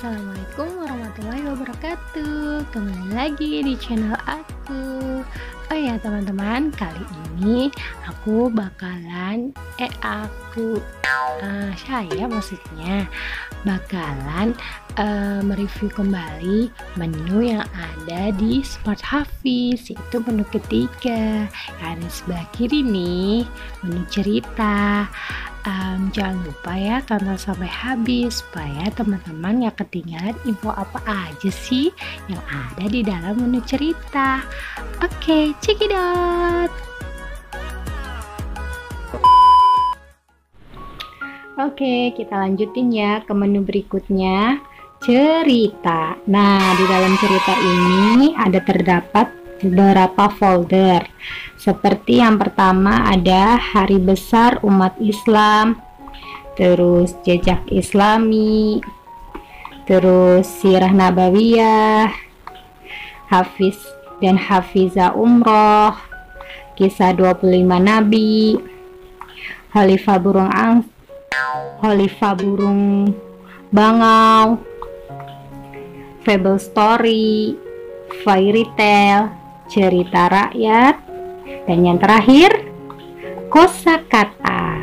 Assalamualaikum warahmatullahi wabarakatuh. Kembali lagi di channel aku. Oh ya teman-teman, kali ini aku bakalan saya maksudnya bakalan mereview kembali menu yang ada di Smart Hafiz, yaitu menu ketiga yang ada di sebelah kiri nih, menu cerita. Jangan lupa ya tonton sampai habis supaya teman-teman gak ketinggalan info apa aja sih yang ada di dalam menu cerita. Oke, check it out. Oke, kita lanjutin ya ke menu berikutnya, cerita. Nah, di dalam cerita ini ada terdapat beberapa folder. Seperti yang pertama ada Hari Besar Umat Islam, terus Jejak Islami, terus Sirah Nabawiyah, Hafiz dan Hafizah Umroh, Kisah 25 Nabi, Khalifah Burung Bangau, Fable Story, Fairy Tale, cerita rakyat, dan yang terakhir kosakata.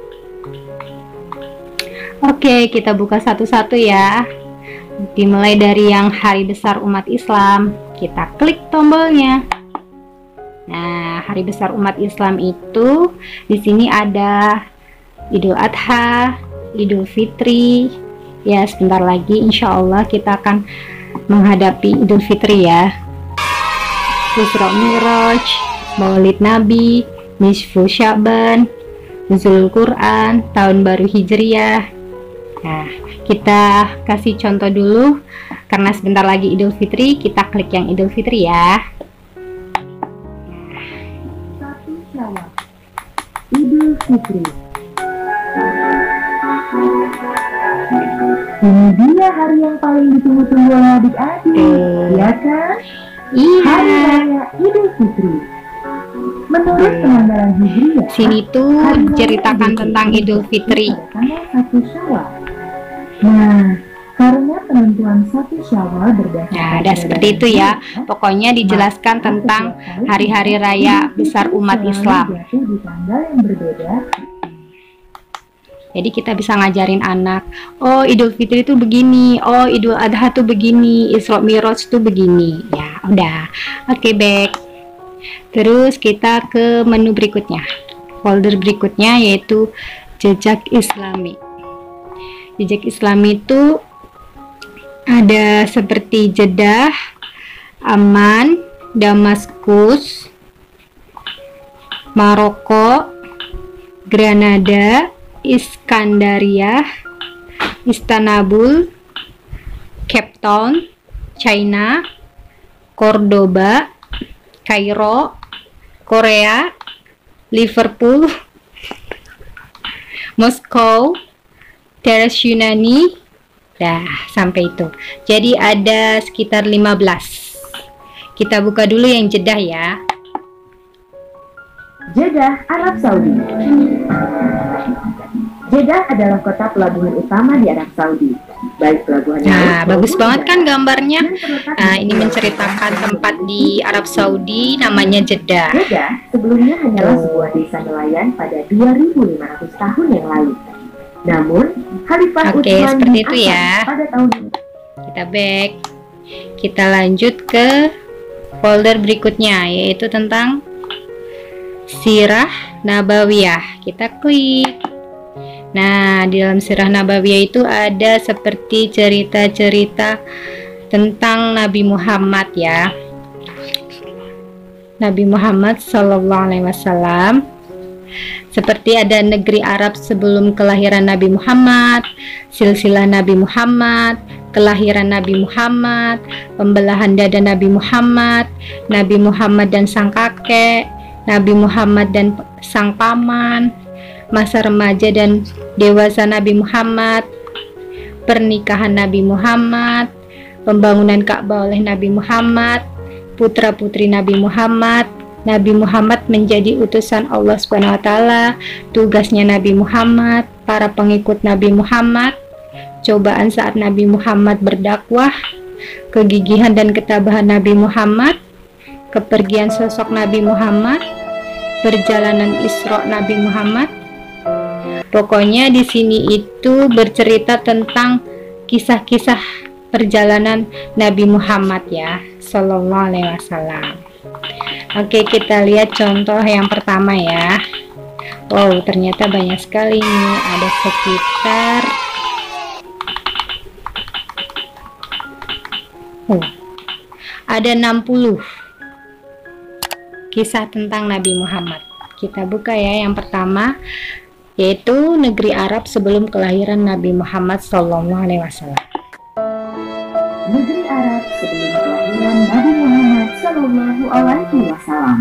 Oke, kita buka satu-satu ya. Dimulai dari yang Hari Besar Umat Islam, kita klik tombolnya. Nah, Hari Besar Umat Islam itu di sini ada Idul Adha, Idul Fitri. Ya, sebentar lagi insya Allah kita akan menghadapi Idul Fitri ya. Isra Mi'raj, Maulid Nabi, Nisfu Sya'ban, Nuzul Quran, Tahun Baru Hijriah. Nah, kita kasih contoh dulu karena sebentar lagi Idul Fitri, kita klik yang Idul Fitri ya. Satu Syawal, Idul Fitri. Ini dia hari yang paling ditunggu-tunggu oleh adik-adik, ya kan? Iya. Hari Raya Idul Fitri. Menurut penanggalan Hijriah, Sini tuh ceritakan tentang Idul Fitri. tanggal 1 Syawal. Nah, karena penentuan 1 Syawal berdasarkan Nah, ada seperti itu ya. Pokoknya dijelaskan tentang hari-hari raya besar umat Islam. jatuh di tanggal yang berbeda. Jadi kita bisa ngajarin anak, oh Idul Fitri itu begini, oh Idul Adha tuh begini, Isra Mi'raj tuh begini. Ya, udah. Oke, back. Terus kita ke menu berikutnya. Folder berikutnya yaitu Jejak Islami. Jejak Islami itu ada seperti Jeddah, Amman, Damaskus, Maroko, Granada, Iskandaria, Istanbul, Cape Town, China, Cordoba, Kairo, Korea, Liverpool, Moskow, Teras Yunani. Dah, sampai itu. Jadi ada sekitar 15. Kita buka dulu yang Jeddah ya. Jeddah, Arab Saudi. Jeddah adalah kota pelabuhan utama di Arab Saudi. Baik pelabuhan Nah, laut bagus maupun banget kan udara. gambarnya. Dan terletak Nah, di ini menceritakan tempat di Arab Saudi namanya Jeddah. Jeddah sebelumnya hanyalah sebuah desa nelayan pada 2500 tahun yang lalu. Namun, Khalifah Oke, Utsman seperti bin itu Affan ya. pada tahun Kita back. Kita lanjut ke folder berikutnya yaitu tentang Sirah Nabawiyah. Kita klik. Nah, di dalam Sirah Nabawiyah itu ada seperti cerita-cerita tentang Nabi Muhammad ya. Nabi Muhammad Sallallahu Alaihi Wasallam. Seperti ada negeri Arab sebelum kelahiran Nabi Muhammad, silsilah Nabi Muhammad, kelahiran Nabi Muhammad, pembelahan dada Nabi Muhammad, Nabi Muhammad dan sang kakek, Nabi Muhammad dan sang paman, masa remaja dan dewasa Nabi Muhammad, pernikahan Nabi Muhammad, pembangunan Ka'bah oleh Nabi Muhammad, putra-putri Nabi Muhammad, Nabi Muhammad menjadi utusan Allah Subhanahu wa taala, tugasnya Nabi Muhammad, para pengikut Nabi Muhammad, cobaan saat Nabi Muhammad berdakwah, kegigihan dan ketabahan Nabi Muhammad, kepergian sosok Nabi Muhammad, perjalanan Isra Nabi Muhammad. Pokoknya di sini itu bercerita tentang kisah-kisah perjalanan Nabi Muhammad ya, Sallallahu Alaihi Wasallam. Oke, kita lihat contoh yang pertama ya. Wow, ternyata banyak sekali nih. Ada sekitar ada 60 kisah tentang Nabi Muhammad. Kita buka ya, yang pertama yaitu negeri Arab sebelum kelahiran Nabi Muhammad Sallallahu Alaihi Wasallam. Negeri Arab sebelum kelahiran Nabi Muhammad Sallallahu Alaihi Wasallam.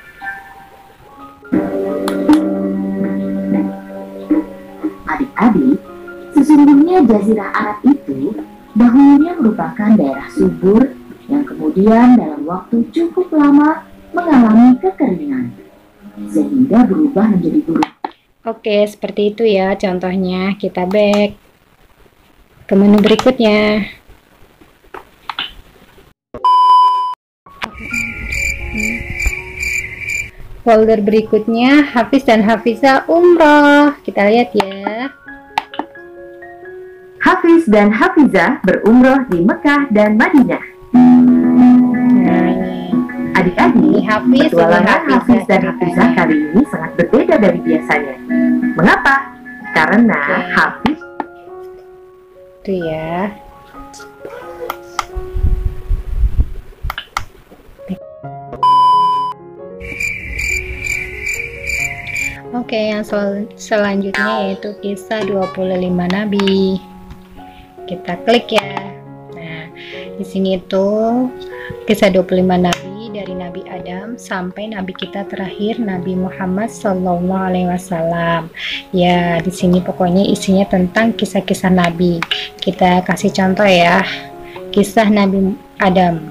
Adik-adik, sesungguhnya Jazirah Arab itu dahulunya merupakan daerah subur yang kemudian dalam waktu cukup lama mengalami kekeringan sehingga berubah menjadi gurun. Oke, seperti itu ya contohnya. Kita back ke menu berikutnya. Folder berikutnya Hafiz dan Hafizah umroh. Kita lihat ya. Hafiz dan Hafizah berumroh di Mekah dan Madinah. Adik-adik, petualangan Hafiz dan Hafizah kali ini sangat berbeda dari biasanya. Mengapa? Karena Hafiz itu ya. Oke, yang selanjutnya yaitu kisah 25 nabi. Kita klik ya. Nah, di sini tuh kisah 25 nabi dari Nabi Adam sampai nabi kita terakhir Nabi Muhammad Sallallahu Alaihi Wasallam. Ya, di sini pokoknya isinya tentang kisah-kisah nabi. Kita kasih contoh ya. Kisah Nabi Adam.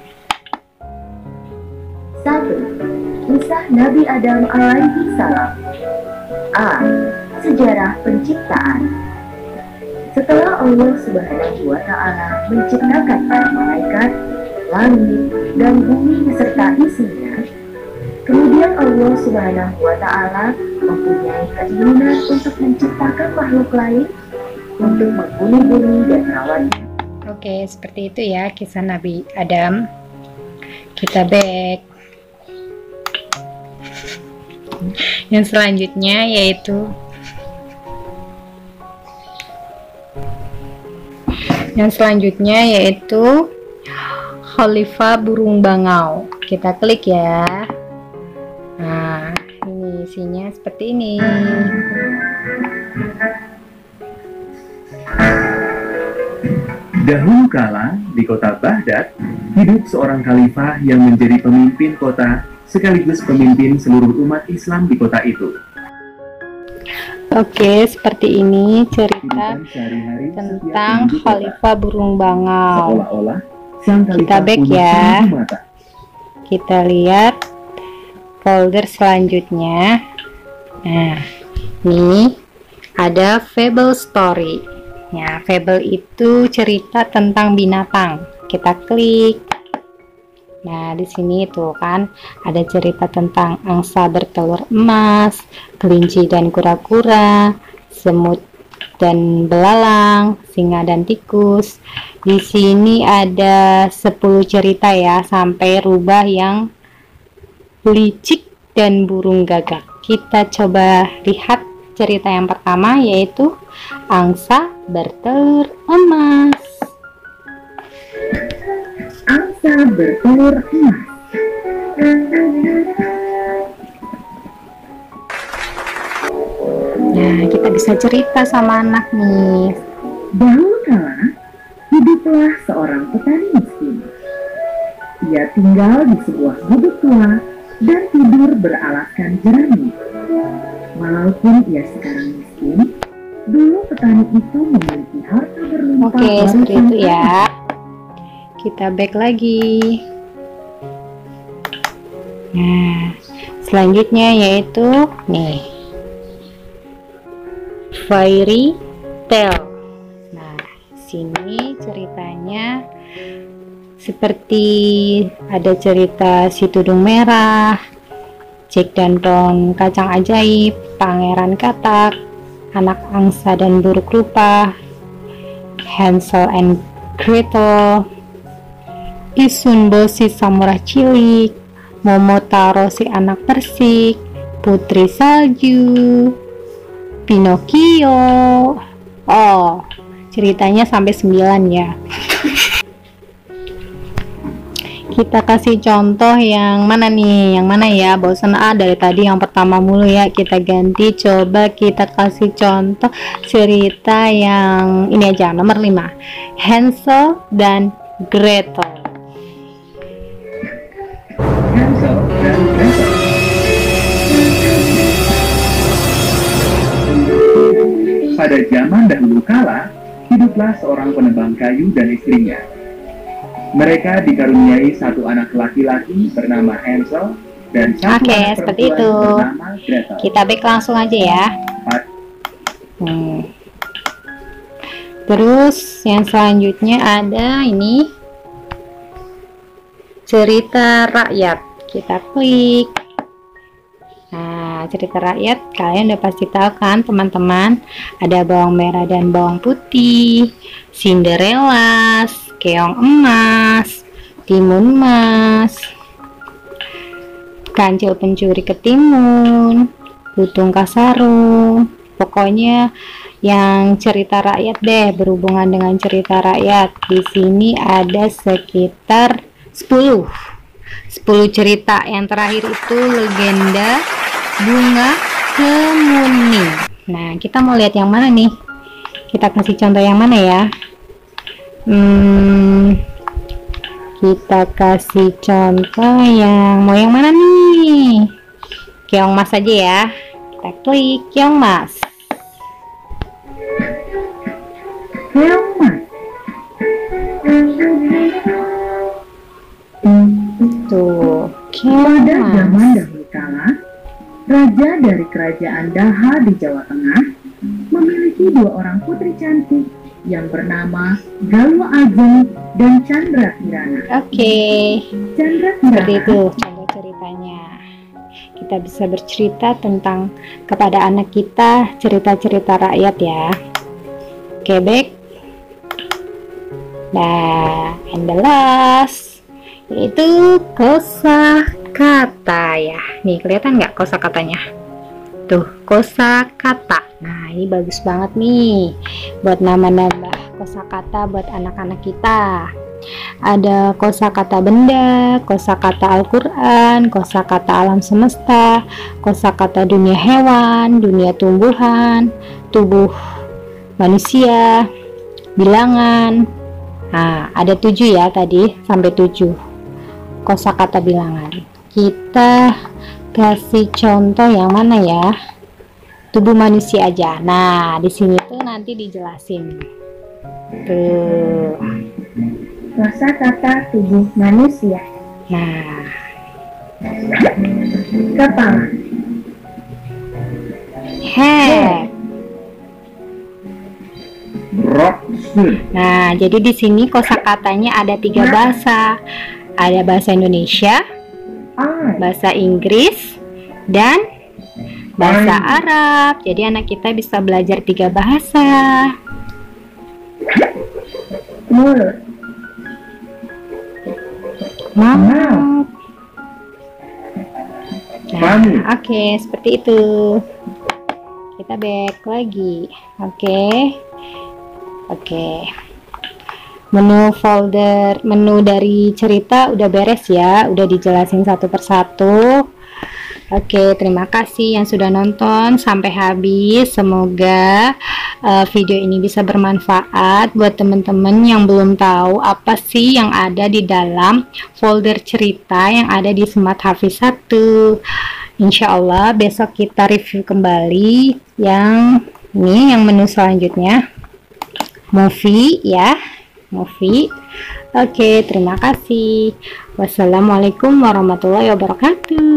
1. Kisah Nabi Adam alaihi salam. A. Sejarah penciptaan. Setelah Allah Subhanahu wa Ta'ala menciptakan para malaikat, langit, dan bumi beserta isinya, kemudian Allah Subhanahu wa Ta'ala mempunyai keinginan untuk menciptakan makhluk lain untuk menghuni bumi dan merawatnya. Oke, seperti itu ya kisah Nabi Adam. Kita back. Yang selanjutnya yaitu Khalifah Burung Bangau. Kita klik ya. Nah, ini isinya seperti ini. Dahulu kala di kota Baghdad hidup seorang khalifah yang menjadi pemimpin kota sekaligus pemimpin seluruh umat Islam di kota itu. Oke, seperti ini cerita tentang Khalifah Burung Bangau. Seolah-olah sang Kita khalifah back punya ya. 1000 mata. Kita lihat folder selanjutnya. Nah, ini ada Fable Story. Ya, Fable itu cerita tentang binatang. Kita klik. Nah, di sini tuh kan ada cerita tentang angsa bertelur emas, kelinci dan kura-kura, semut dan belalang, singa dan tikus. Di sini ada 10 cerita ya, sampai rubah yang licik dan burung gagak. Kita coba lihat cerita yang pertama yaitu angsa bertelur emas. Angsa bertelur emas. Nah, kita bisa cerita sama anak nih. Dahulu kala, hiduplah seorang petani miskin. Ia tinggal di sebuah gubuk tua dan tidur beralaskan jerami. Walaupun ia sekarang miskin, dulu petani itu memiliki harta berlimpah. Oke, seperti itu ya. Kita back lagi. Nah, selanjutnya yaitu nih, fairy tale. Nah, sini ceritanya seperti ada cerita si tudung merah, Jack dan Ron kacang ajaib, pangeran katak, anak angsa dan buruk rupa, Hansel and Gretel, Isunbo si samurai cilik, Momotaro si anak persik, putri salju, Pinocchio. Oh, ceritanya sampai 9 ya. Kita kasih contoh yang mana nih? Yang mana ya? Bosan dari tadi yang pertama mulu ya. Kita ganti, coba kita kasih contoh cerita yang ini aja, nomor 5. Hansel dan Gretel. Hansel dan Gretel. Pada zaman dahulu kala, hiduplah seorang penebang kayu dan istrinya. Mereka dikaruniai satu anak laki-laki bernama Hansel dan satu anak seperti perempuan itu. bernama Gretel. Kita back langsung aja ya. Terus yang selanjutnya ada ini cerita rakyat. Kita klik. Nah, cerita rakyat kalian udah pasti tahu kan teman-teman, ada bawang merah dan bawang putih, Cinderella, keong emas, timun emas, kancil pencuri ketimun, lutung kasarung. Pokoknya yang cerita rakyat deh, berhubungan dengan cerita rakyat. Di sini ada sekitar 10 cerita. Yang terakhir itu legenda bunga kemuning. Nah, kita mau lihat yang mana nih? Kita kasih contoh yang mana ya? Kita kasih contoh yang mau yang mana nih? Keong mas aja ya. Kita klik keong mas. Keong mas. Tuh, Pada keong zaman mas. dahulu kala, raja dari kerajaan Daha di Jawa Tengah memiliki 2 orang putri cantik yang bernama Galwa Ageng dan Chandra Kirana. Oke, Chandra seperti Kirana itu contoh ceritanya. Kita bisa bercerita tentang kepada anak kita cerita-cerita rakyat ya. Oke, back. Nah, and the last yaitu kosakata ya. Nih, kelihatan nggak kosakatanya? Tuh, kosakata. Nah, ini bagus banget nih buat nambah kosakata buat anak-anak kita. Ada kosakata benda, kosakata Al-Qur'an, kosakata alam semesta, kosakata dunia hewan, dunia tumbuhan, tubuh manusia, bilangan. Nah, ada 7 ya tadi, sampai 7 kosakata bilangan. Kita kasih contoh yang mana ya? Tubuh manusia aja. Nah, di sini tuh nanti dijelasin. Tuh. kosakata tubuh manusia. Nah, Kepala, head. Nah, jadi di sini kosakatanya ada 3 bahasa. Ada bahasa Indonesia, eye, bahasa Inggris, dan bahasa Arab. Jadi anak kita bisa belajar 3 bahasa. mulut, Mouth. Nah, oke, seperti itu. Kita back lagi. Oke. Menu dari cerita udah beres ya, udah dijelasin satu persatu. Oke, terima kasih yang sudah nonton sampai habis. Semoga video ini bisa bermanfaat buat teman-teman yang belum tahu apa sih yang ada di dalam folder cerita yang ada di Smart Hafiz 1. Insya Allah besok kita review kembali yang ini, yang menu selanjutnya, movie ya. Movie. Oke, terima kasih. Wassalamualaikum warahmatullahi wabarakatuh.